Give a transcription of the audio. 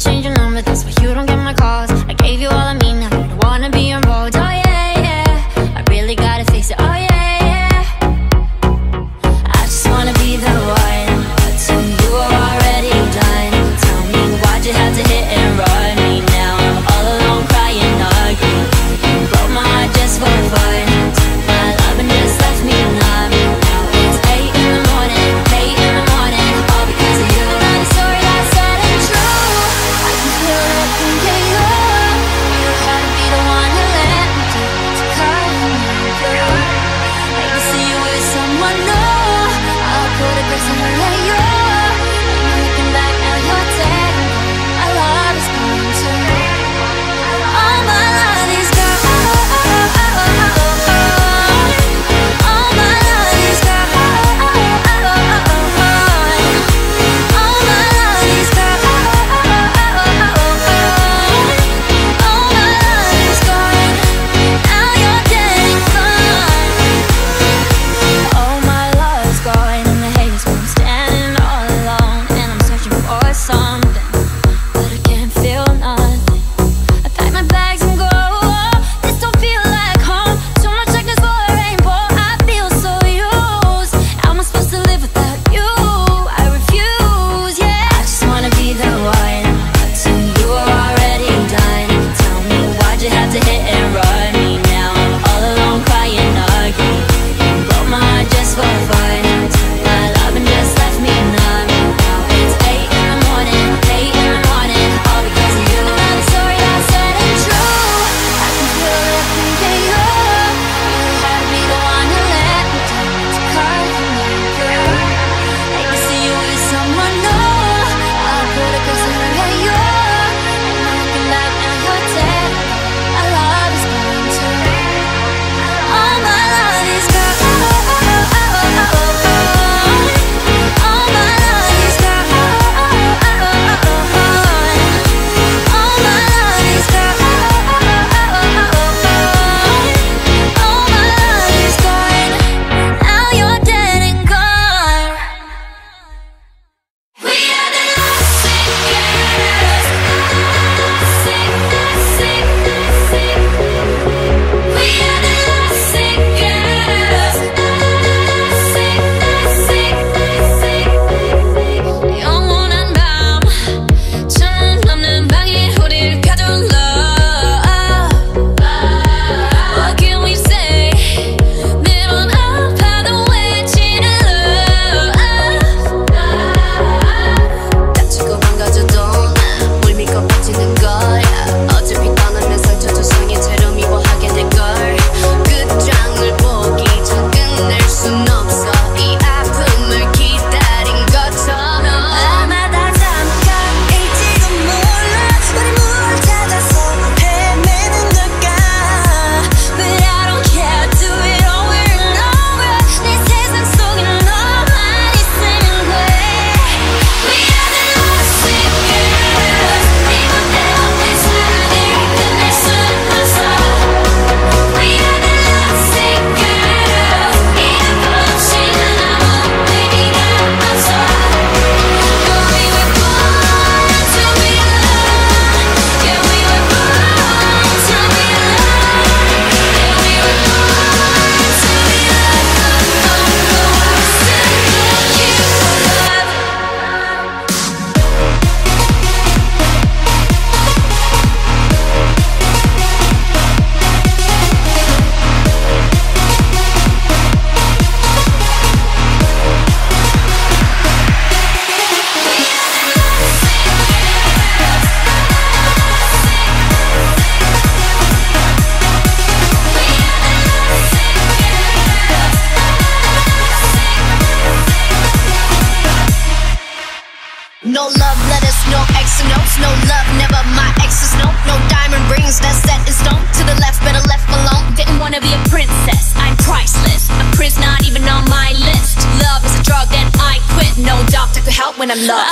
change your number, that's why you don't get my calls. I gave you all of me, now you don't wanna be involved. Oh yeah, yeah, I really gotta fix it. Oh yeah, yeah, I just wanna be the one, but you were already done. Tell me why'd you have to hit and run me now? I'm all alone crying, arguing. You broke my heart just for fun. Took my love and just left me numb. Now it's 8 in the morning, 8 in the morning, all because of you. Not a story that's sad and true. I can feel that thing get you. You had to be the one to let me do to cut me through. Hate to see you with someone new. I'll put a curse on let you. And I'm looking back, now you're dead. Our love is gone too. All my love is gone. All my love is gone. All my love is gone. All my love is gone. Now you're dead and gone. All my love is gone, and the hate is gone. I'm standing all alone, and I'm searching for something, but I can't feel nothing. I pack my bags and go. This don't feel like home. Too much darkness for a rainbow. I feel so used. How am I supposed to live without you? I refuse, yeah. I just wanna be the one, but you were already done. Tell me why'd you have to hit and run me now? I'm all alone crying, arguing. You broke my heart just for fun. Took my love and just left me numb. Now it's 8 in the morning, 8 in the morning, all because of you. Another story that's sad and true. I can feel that thing get you. You had to be the one to let me down, to cut me through. Hate to see you with someone new. I'll put a curse on let you. And I'm looking back, now you're dead. Our love is gone too. All my love is gone. All my love is gone. All my love is gone. All my love is gone. Now you're dead and gone. We are the lost girls. Sick, sick, sick. We are the lost girls. Sick, sick, sick. 영원한 밤 처음 없는 방에 우릴 가둘러. What can we say? 매번 아파도 외치는 love. 다치고 망가져도 물 믿고 버티는 거야. 어차피 떠나면 상처 조성이 채로 미워하게 될걸. 끝장을 보기 전 끝낼 순 없어. 이 아픔을 기다린 것처럼. 아마다 잠깐일지도 몰라. 우리 뭘 찾아서 헤매는 걸까? But I don't care, do it over and over. 내 세상 속엔 너만 있으면 돼. We are the lost girls. 이곳에 없는 사랑을 끝낼 순 없어. We are the lost girls. 이 아픔 없이는 아무 의미가 없어. But we were born to be alone. Yeah, we were born to be alone. Yeah, we were born to be loved. The worst thing you love. No love letters, no X notes, no love, never my exes, no. No diamond rings that's set in stone. To the left, better left alone. Didn't wanna be a princess, I'm priceless. A prince not even on my list. Love is a drug that I quit. No doctor could help when I'm lost.